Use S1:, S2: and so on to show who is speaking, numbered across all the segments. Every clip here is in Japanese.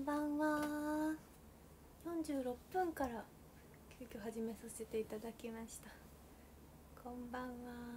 S1: ばんは。46分から急遽始めさせていただきました。こんばんは。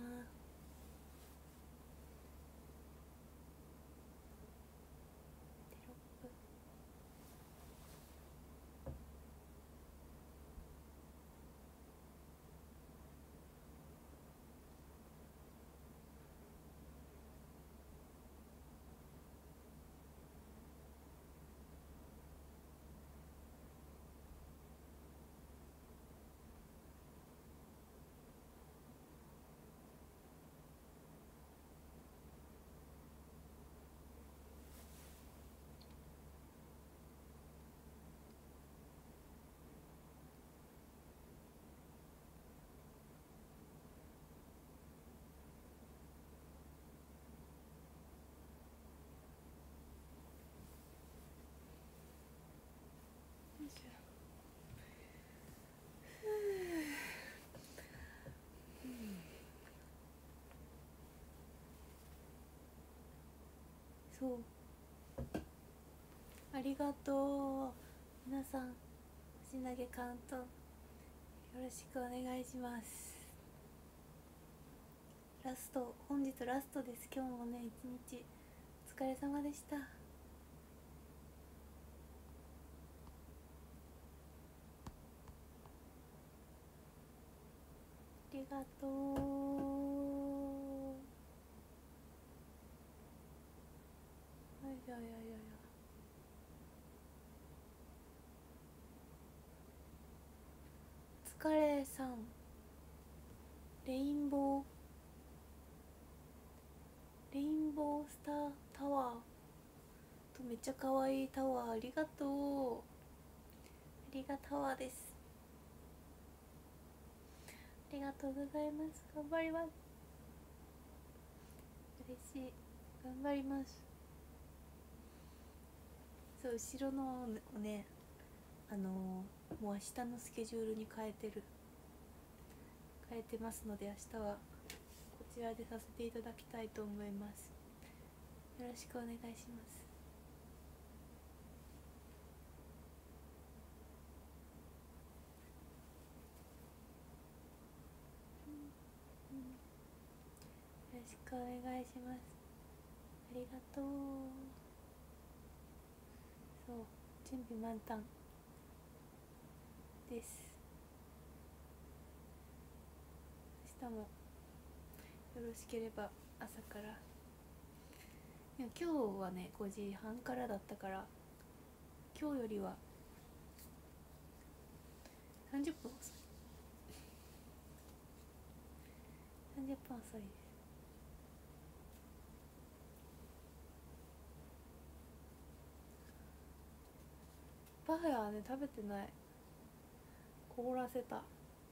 S1: そう、ありがとう。皆さん、星投げカウントよろしくお願いします。ラスト、本日ラストです。今日もね、一日お疲れ様でした。ありがとう。いやいやいやいや、お疲れさん。レインボースタータワーとめっちゃ可愛いタワー、ありがとう。ありがタワーです。ありがとうございます。頑張ります。嬉しい。頑張ります。そう、後ろのね、もう明日のスケジュールに変えてますので、明日はこちらでさせていただきたいと思います。よろしくお願いします。よろしくお願いします。ありがとう。そう、準備満タンです。明日もよろしければ朝から。いや、今日はね5時半からだったから、今日よりは30分遅い。30分遅いです。パフェはね、食べてない。凍らせた。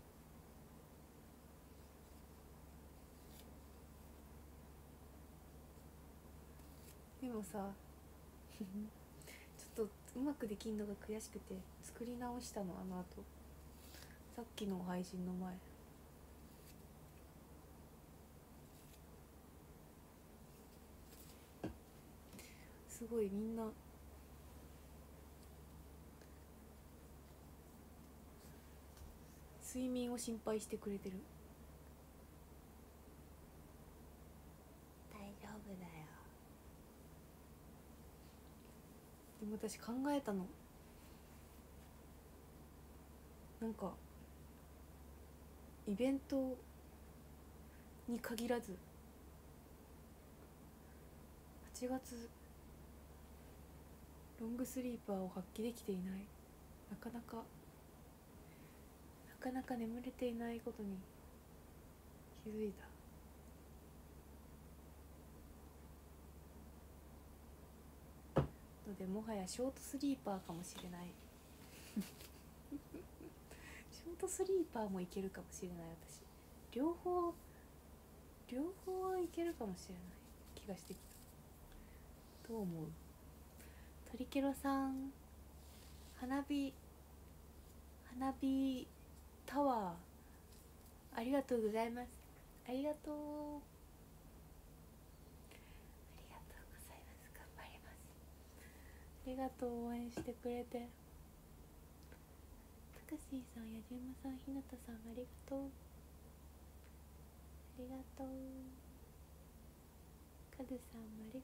S1: でもさちょっとうまくできんのが悔しくて作り直したの、あの後。さっきの配信の前。すごいみんな睡眠を心配してくれてる。大丈夫だよ。でも私考えたの。なんかイベントに限らず8月ロングスリーパーを発揮できていない。なかなか眠れていないことに気づいた。のでもはやショートスリーパーかもしれないショートスリーパーもいけるかもしれない。私両方はいけるかもしれない気がしてきた。どう思う？トリケロさん、花火タワーありがとうございます。ありがとう。ありがとうございます。頑張ります。 りがとう、応援してくれて。たかしーさん、やじうまさん、ひなたさん、ありがとう。ありがとう。かずさんもありがと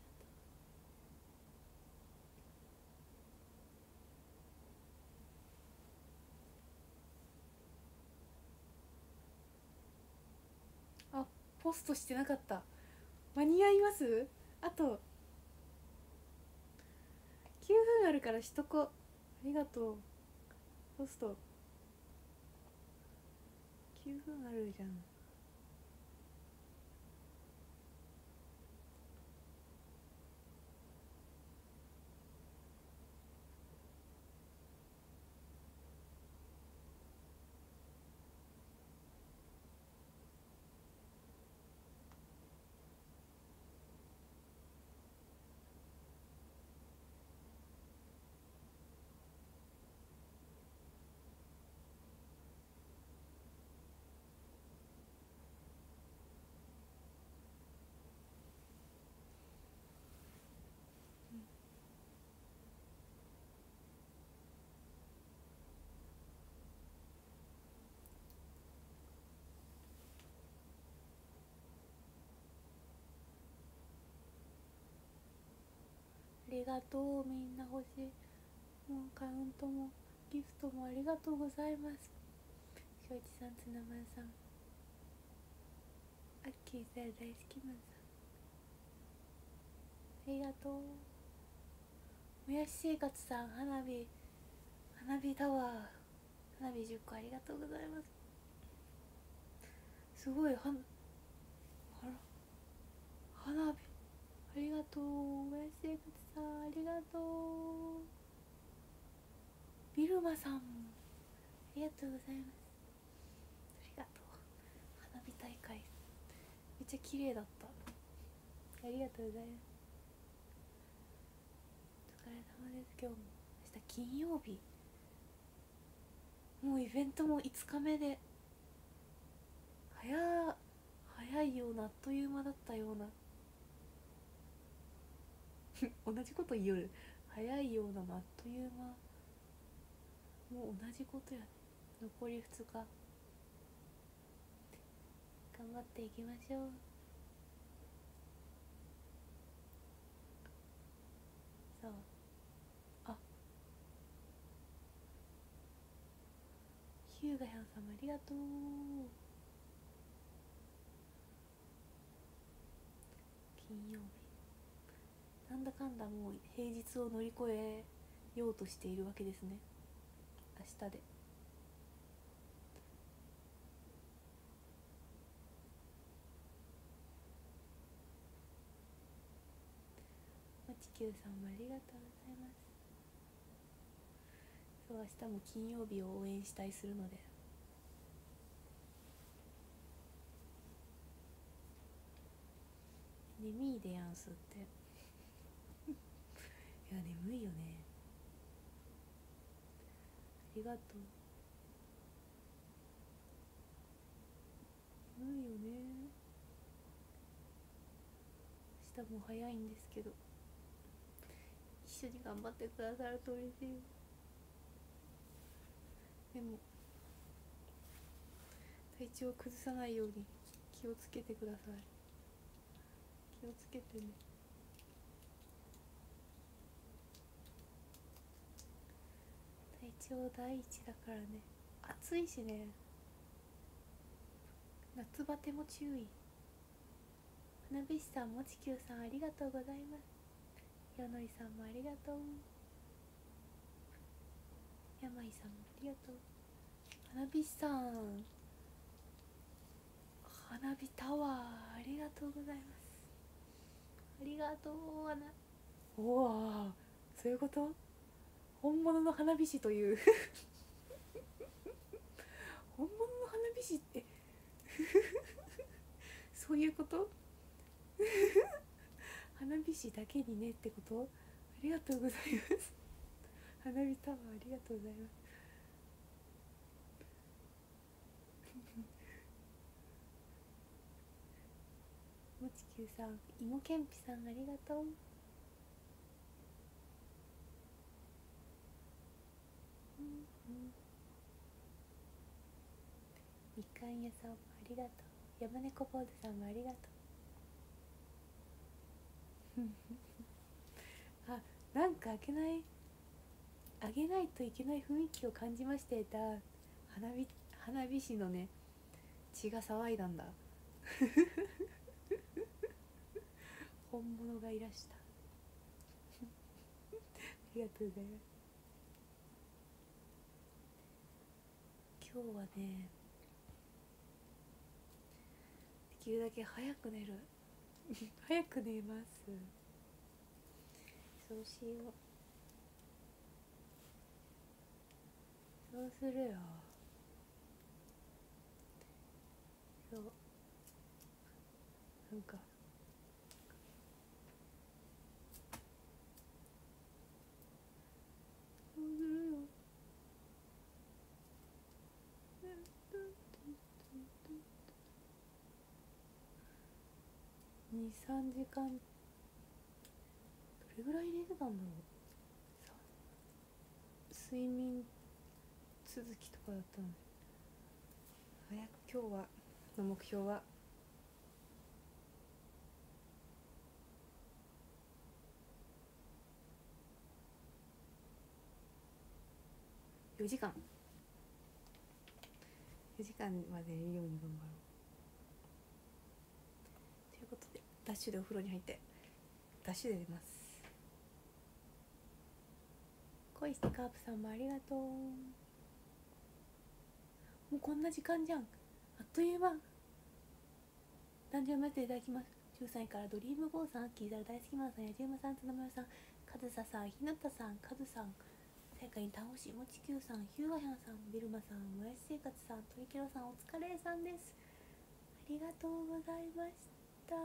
S1: う。あ、ポストしてなかった。間に合います？あと9分あるからしとこ。ありがとう。ポスト9分あるじゃん。ありがとう。みんな欲しい。もうカウントもギフトもありがとうございます。しょういちさん、つなまんさん、アッキーさん、大好きマンさん、ありがとう。もやし生活さん、花火タワー、花火10個ありがとうございます。すごい花火、ありがとう。もやし生活さん、ありがとう。ビルマさんもありがとうございます。ありがとう。花火大会めっちゃ綺麗だった。ありがとうございます。お疲れ様です。今日も明日金曜日、もうイベントも5日目で、早いような、あっという間だったような同じこと言う。早いような、あっという間。もう同じことやね。残り2日頑張っていきましょう。そう、あ、ヒューガヤンさんもありがとう。金曜日、なんだかんだもう平日を乗り越えようとしているわけですね、明日で。まちきゅうさんもありがとうございます。そう、明日も金曜日を応援したいするので。眠いでやんすっていや、眠いよね。ありがとう。眠いよね。明日も早いんですけど、一緒に頑張ってくださると嬉しい。でも体調を崩さないように気をつけてください。気をつけてね。体調第一だからね。暑いしね、夏バテも注意。花火師さん、もちきゅうさん、ありがとうございます。よのりさんもありがとう。やまいさんもありがとう。花火師さん、花火タワー、ありがとうございます。ありがとう。おお、そういうこと。本物の花火師という本物の花火師ってそういうこと花火師だけにねってこと。ありがとうございます花火タワー、ありがとうございます。もちきゅうさん、いもけんぴさん、ありがとう。 さんやさんもありがとう。山猫坊主さんもありがとうあ、なんかあげないといけない雰囲気を感じましてた。花火師のね血が騒いだんだ本物がいらしたありがとうございます。今日はねできるだけ早く寝る早く寝ます。そうしよう。そうするよ。そうなんかそうするよ。2、3時間どれぐらい寝てたんだろう。睡眠続きとかだったので、早く今日はの目標は4時間まで寝るように頑張ろうということで、ダッシュでお風呂に入ってダッシュで出ます。恋してカープさんもありがとう。もうこんな時間じゃん、あっという間。誕生日までいただきます。13位からドリームゴーさん、アッキーザル大好きマンさん、やじうまさん、つなまよさん、かずささん、ひなたさん、かずさん、世界に倒しもちきゅうさん、ヒューガヒャンさん、ビルマさん、もやし生活さん、トリケロさん、お疲れさんです。ありがとうございました。あ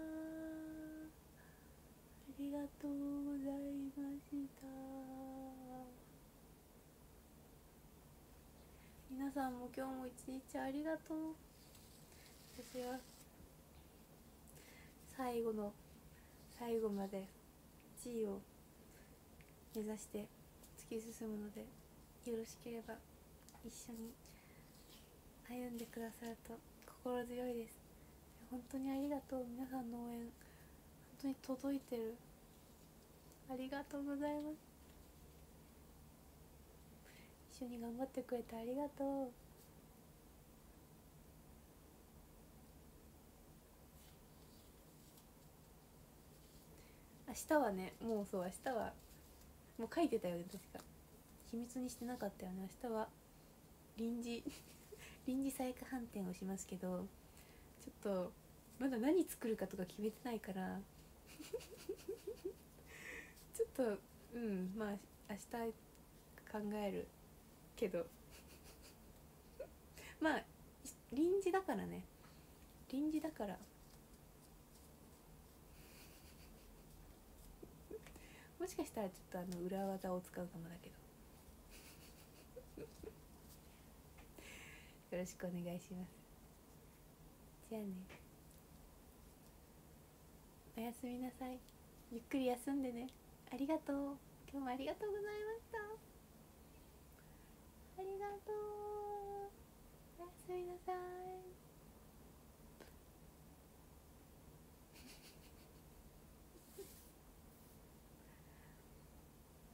S1: りがとうございました。皆さんも今日も一日ありがとう。私は最後の最後まで地位を目指して突き進むので、よろしければ一緒に歩んでくださると心強いです。本当にありがとう。皆さんの応援本当に届いてる。ありがとうございます。一緒に頑張ってくれてありがとう。明日はね、もうそう、明日はもう書いてたよね、確か。秘密にしてなかったよね。明日は臨時臨時採火飯店をしますけど、ちょっとまだ何作るかとか決めてないからちょっとまあ明日考えるけどまあ臨時だからね、臨時だからもしかしたらちょっと裏技を使うかもだけどよろしくお願いします。じゃあね、おやすみなさい。ゆっくり休んでね。ありがとう。今日もありがとうございました。ありがとう。おやすみなさい。